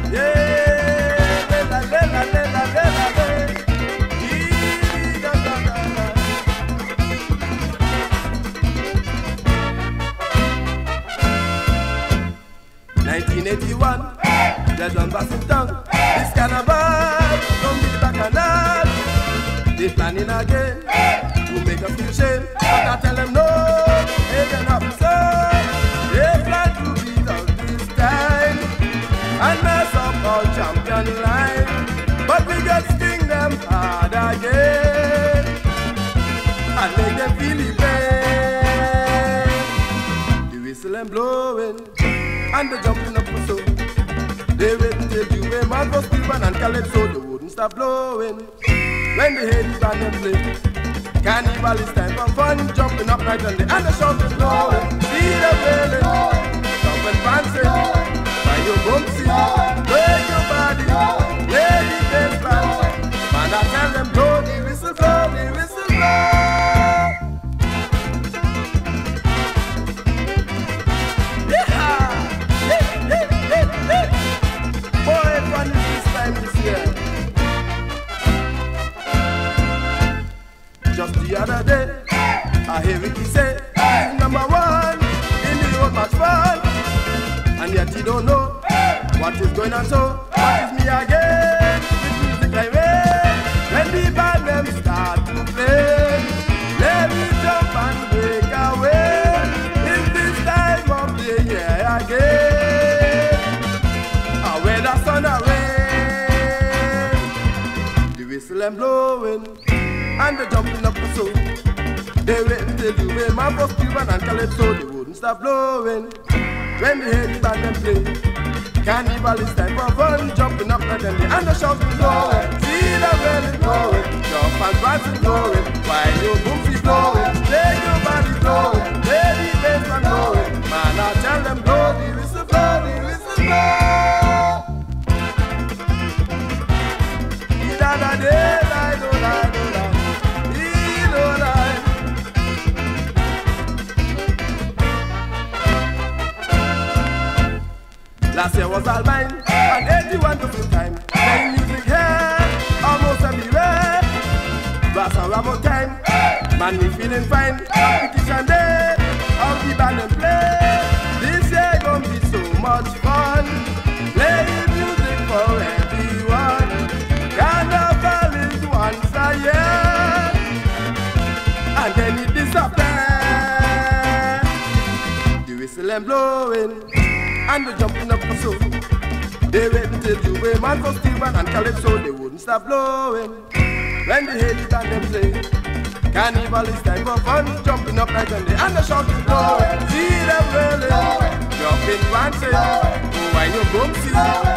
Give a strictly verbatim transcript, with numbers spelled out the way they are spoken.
nineteen eighty-one, they done passing tongue. This carnival don't be bacchanal. They planning again to make us feel shame, but I tell them no, it ain't happen so. They plan to beat us this time and mess up our champion line, but we got sting them hard again and make them feel the pain. The whistle and blowing and the jumping up so. They wait until you were mad for Stephen and Calypso, they wouldn't stop blowing. When they hear the band and play, carnival is time for fun, jumping up right on the and the shouting blowing. See the wailing, jumping fancy, find your bumpsy, break your body, play the bass band. Man, I tell them blow the whistle, blow the whistle, blow. Just the other day, I hear Ricky say he's number one in the old match fun, and yet he don't know what is going on. So what is me again with music like rain? When the band them start to play, let me jump and break away. In this time of the year again, and when the sun rain, the whistle and blowing and the jumping up so. They wait until you were man for Stephen and Calypso, they wouldn't stop blowing. When they hear the band them play, carnival is time for fun, jumping up and then they and the shouting blowing. See the wailing blowing, jump and dance and blowing, while your boots blowing, take your body blowing, play the bass and blowing. Man, I tell them blow the whistle, blow the whistle, blow. Da da da da da da da. Last year was all mine, and eighty-one wonderful time. Playing music here, almost everywhere. Brass and rubber time, man we feeling fine. Competition day, all the band and play. This year gonna be so much fun. Playing music for everyone. Carnival is once a year, and then it disappears. The whistle and blowing and the jumping up so. They wait until you were man for Stephen and Calypso, they wouldn't stop blowing. When they hear the band them play, carnival is time for fun, jumping up like on the and the shouting blowing. See them rolling, jumping, dancing, oh, why you boom see.